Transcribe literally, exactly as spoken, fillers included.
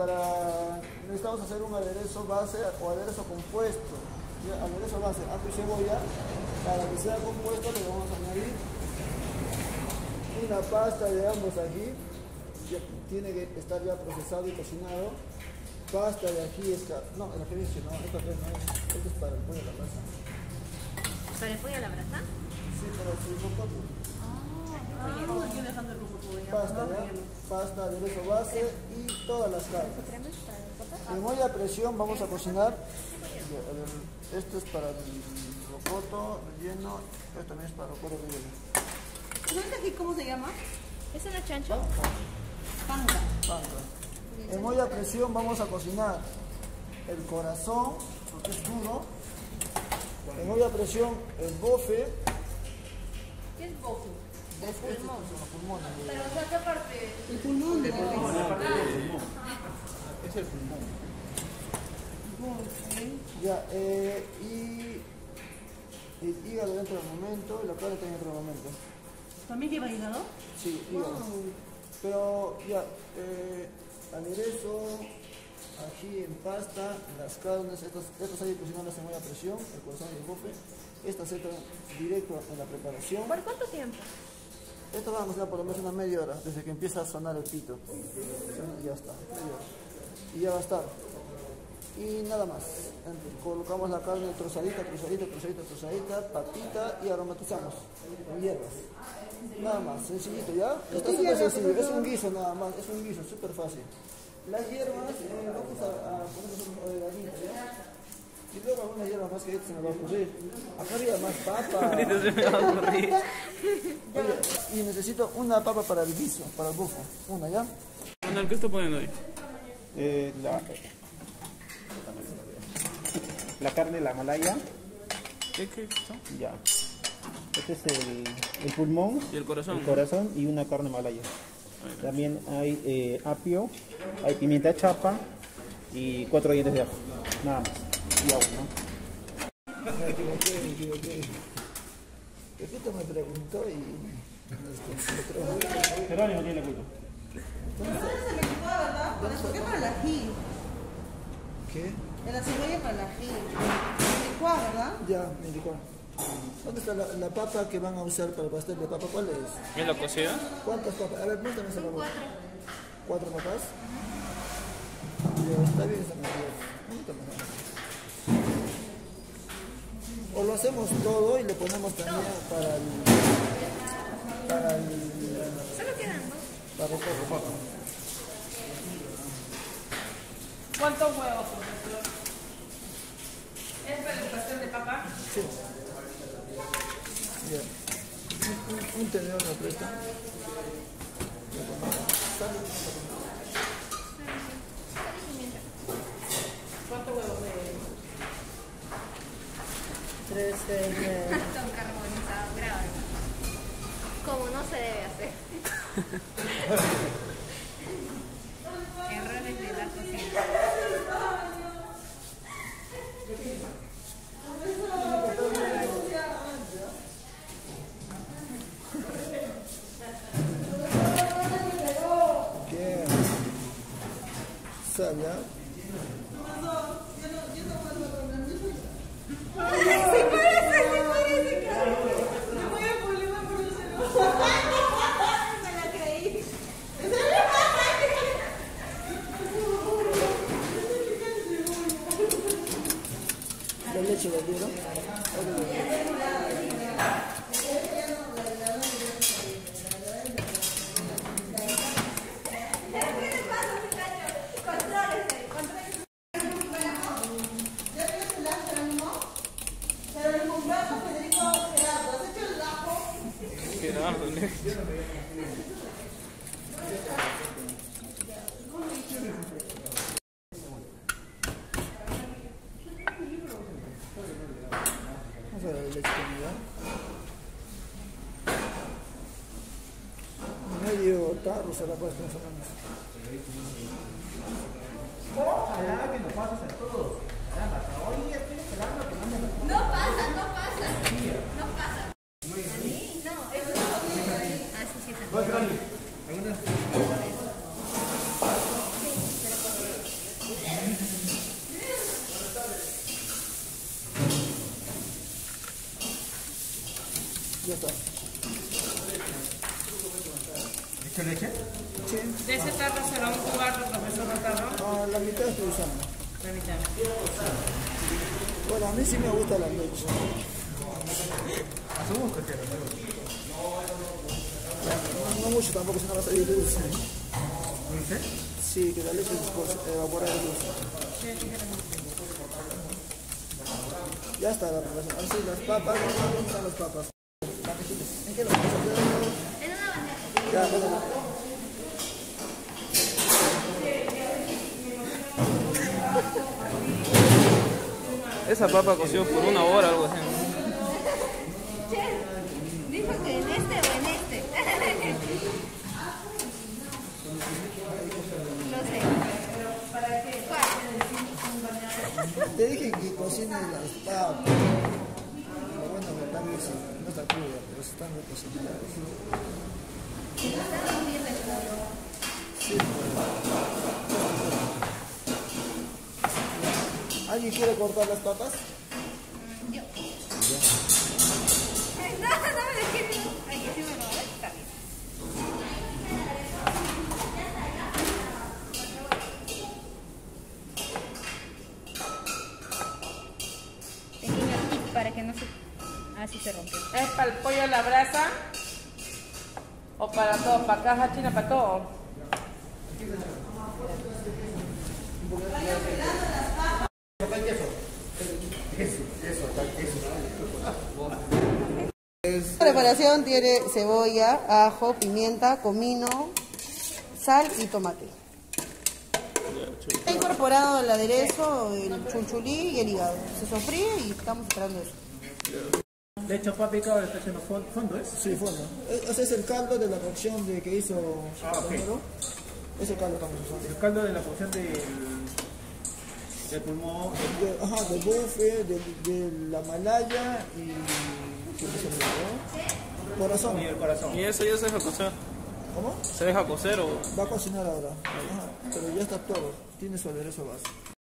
para, necesitamos hacer un aderezo base o aderezo compuesto. Ya, aderezo base, ajo y cebolla. Para que sea compuesto le vamos a añadir una pasta de ambos ají. Ya, tiene que estar ya procesado y cocinado. Pasta de ají, esca... no, el ají es que no, esta vez no es, esto es para el pollo a la brasa. ¿Para el pollo a la brasa? Sí, para el rocoto. Pasta, ¿ya? Pasta, aderezo base y todas las carnes. En olla a presión vamos a cocinar. Esto es para el rocoto relleno, esto también es para el rocoto relleno. ¿Sabes aquí cómo se llama? ¿Es una chancho? Panga. Panga. En olla a presión vamos a cocinar el corazón, porque es duro. En olla a presión el bofe. ¿Qué es bofe? El pulmón. Pulmones. Pero, o sea, ¿qué parte? El pulmón. El pulmón, la parte del pulmón. Es el pulmón. Ya, eh, y el hígado dentro del momento y la carne también dentro del momento. ¿También lleva hígado? Sí, hígado. Wow. Pero ya, eh, aderezo, ají en pasta, las carnes, estos, estos hay que cocinarlas en olla a presión, el corazón y el bofe. Estas se entran directo en la preparación. ¿Por cuánto tiempo? Esto va a cocinar por lo menos una media hora, desde que empieza a sonar el pito. Ya está, media hora. Y ya va a estar. Y nada más. Entonces, colocamos la carne trozadita, trozadita, trozadita, trozadita, papita y aromatizamos con hierbas. Nada más, sencillito, ¿ya? Está súper sencillo, es un guiso nada más, es un guiso, súper fácil. Las hierbas, eh, vamos a, a poner un oreganito, ¿ya? Y luego algunas hierbas más que ahorita se me va a ocurrir. Acá había más papa. Ahorita se me va a ocurrir. Oye, y necesito una papa para el guiso, para el bufo. Una, ¿ya? Manuel, ¿qué está poniendo ahí? Eh, la, la carne, la malaya. ¿Qué, qué es esto? Ya. Este es el, el pulmón. Y el corazón. El corazón y una carne malaya. También hay eh, apio, hay pimienta chapa y cuatro dientes de ajo. Nada más. Y agua, ¿no? Me equivoqué, me equivoqué. Pepito me preguntó y... Jerónimo tiene la culpa. Entonces se me equivocó, ¿verdad? ¿Por qué para el ají? ¿Qué? En la cebolla para el ají. Se licuá, ¿verdad? Ya, me indicó. ¿Dónde está la, la papa que van a usar para el pastel de papa? ¿Cuál es? ¿Es la cocida? ¿Cuántas papas? A ver, muéstrame esa papa. ¿Cuatro papas? Ya, está bien esa medida. O lo hacemos todo y le ponemos también para el... Para el... Solo quedan dos. Para el rocoto. ¿Cuántos huevos, profesor? ¿Es para el pastel de papa? Sí. Bien. Un, un, un tenedor me presta. ¿Cuántos huevos de...? Tres, seis, nueve. Son carbonizados, grave. Como no se debe hacer. Errores de la cocina. Bien. Sal, ¿ya? La leche de hielo. Gerardo, ¿no? Vamos a ver la leche comida. Medio tarro se la puede estar sacando. Ojalá que nos pases a todos. Oye, estoy esperando que no me... No pasa, no pasa. No pasa. No, eso no. Ah, sí, sí, sí. ¿Algunas? Ya está. ¿Leche leche? Sí. De ese tarro será un cuarto, profesor Rotarro. Ah, la mitad estoy usando. La mitad. Bueno, a mí sí me gusta la leche. A su gusto, quiero. No, no mucho tampoco, si no va a salir dulce. ¿Dulce? Sí, que la leche pues, evapora el dulce. Ya está la preparación. Así las papas, ¿dónde están las papas? ¿En qué las papas? En una bandeja. Ya, bueno. Esa papa coció por una hora, algo así. Che, dijo que en este o en este. No sé. ¿Para qué? ¿Cuál? Te dije que cocines las papas. Lo bueno que tal vez no está cruda, pero están recocinadas. Está muy rico. Sí. ¿Alguien quiere cortar las papas? Yo. No, no me dejes. Ay, sí me lo voy a está bien. Pequeño tip para que no se... Así se rompió. ¿Es para el pollo a la brasa? ¿O para todo? ¿Para caja china? ¿Para todo? La preparación tiene cebolla, ajo, pimienta, comino, sal y tomate. Está incorporado el aderezo, el chunchulí y el hígado. Se sofríe y estamos esperando eso. De hecho, papi, acá le está haciendo fondo, fondo, ¿es? Sí, fondo. Ese es el caldo de la cocción de que hizo Ah, ok. Romero. Ese caldo estamos usando. El caldo de la porción del, del pulmón. De, ajá, del bufe, de, de la malaya y... ¿qué se me olvidó? Corazón. Y el corazón. Y eso ya se deja cocer. ¿Cómo? Se deja cocer o... Va a cocinar ahora. Ajá, pero ya está todo. Tiene su aderezo base.